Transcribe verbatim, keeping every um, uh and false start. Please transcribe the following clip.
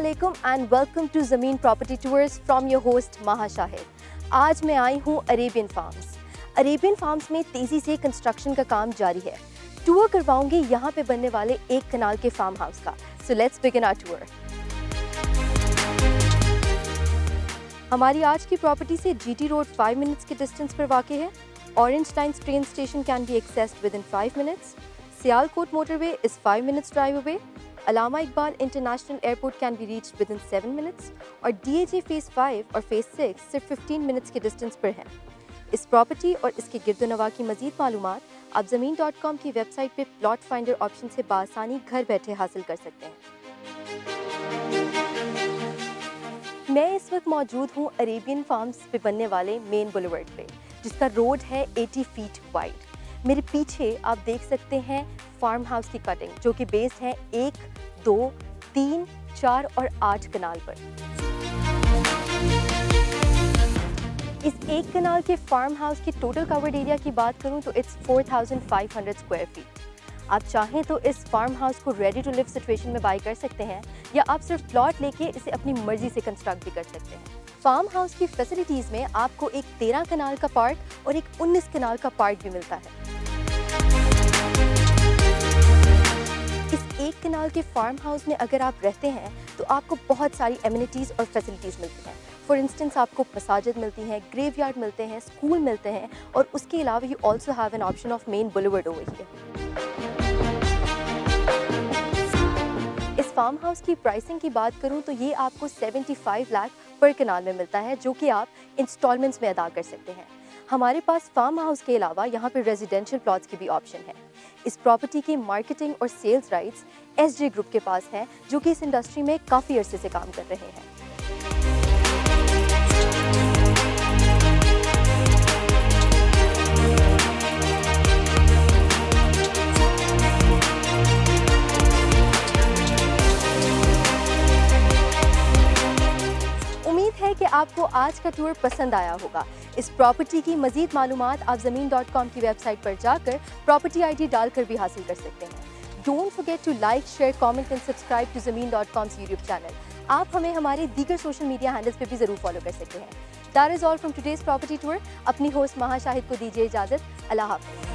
अस्सलामुअलैकुम and welcome to Zameen property tours from your host Maha Shahid. आज मैं आई हूँ अरेबियन फार्म्स। अरेबियन फार्म्स में तेज़ी से कंस्ट्रक्शन का काम जारी है। टूर करवाऊंगी यहाँ पे बनने वाले एक कनाल के फार्म हाउस का। So let's begin our tour. हमारी आज की प्रॉपर्टी से जीटी रोड फाइव मिनट्स के डिस्टेंस पर वाक़ है। Orange line train station can be accessed within five minutes. Sialkot motorway is five minutes drive away. Allama Iqbal international airport can be reached within seven minutes और DHA phase five और phase six सिर्फ fifteen minutes के distance पर हैं। इस property और इसके गिरदोनवा की मज़ीद मालूमात आप ज़मीन डॉट कॉम की वेबसाइट पे प्लॉट फाइंडर ऑप्शन से बआसानी घर बैठे हासिल कर सकते हैं। मैं इस वक्त मौजूद हूँ अरेबियन फार्म्स पे बनने वाले मेन बुलेवर्ड पे, जिसका रोड है अस्सी फीट वाइड। मेरे पीछे आप देख सकते हैं फार्म हाउस की कटिंग, जो कि बेस्ड है एक, दो, तीन, चार और आठ कनाल पर। इस एक कनाल के फार्म हाउस की टोटल कवर्ड एरिया की बात करूं तो it's four thousand five hundred square feet. आप चाहें तो इस फार्म हाउस को रेडी टू लिव सिचुएशन में बाई कर सकते हैं, या आप सिर्फ प्लॉट लेके इसे अपनी मर्जी से कंस्ट्रक्ट भी कर सकते हैं। फार्म हाउस की फैसिलिटीज़ में आपको एक तेरह कनाल का पार्ट और एक उन्नीस कनाल का पार्ट भी मिलता है। इस एक कनाल के फार्म हाउस में अगर आप रहते हैं तो आपको बहुत सारी एमिनिटीज़ और फैसिलिटीज़ मिलती हैं। फॉर इंस्टेंस आपको मसाजिद मिलती हैं, ग्रेवयार्ड मिलते हैं, स्कूल मिलते हैं, और उसके अलावा you also have an option of main boulevard over here. इस फार्म हाउस की प्राइसिंग की बात करूं तो ये आपको पचहत्तर लाख पर कनाल में मिलता है, जो कि आप इंस्टॉलमेंट्स में अदा कर सकते हैं। हमारे पास फार्म हाउस के अलावा यहाँ पे रेजिडेंशियल प्लॉट्स की भी ऑप्शन है। इस प्रॉपर्टी की मार्केटिंग और सेल्स राइट्स एसजे ग्रुप के पास हैं, जो कि इस इंडस्ट्री में काफ़ी अरसे से काम कर रहे हैं। उम्मीद है कि आपको आज का टूर पसंद आया होगा। इस प्रॉपर्टी की मजीद मालूमात आप ज़मीन डॉट कॉम की वेबसाइट पर जाकर प्रॉपर्टी आईडी डालकर भी हासिल कर सकते हैं। Don't forget to like, share, comment and subscribe to Zameen dot com's YouTube channel. आप हमें हमारे दीगर सोशल मीडिया हैंडल्स पे भी ज़रूर फॉलो कर सकते हैं। That is all from today's property tour. अपनी होस्ट माहा शाहिद को दीजिए इजाज़त। अल्लाह हाफ़िज़।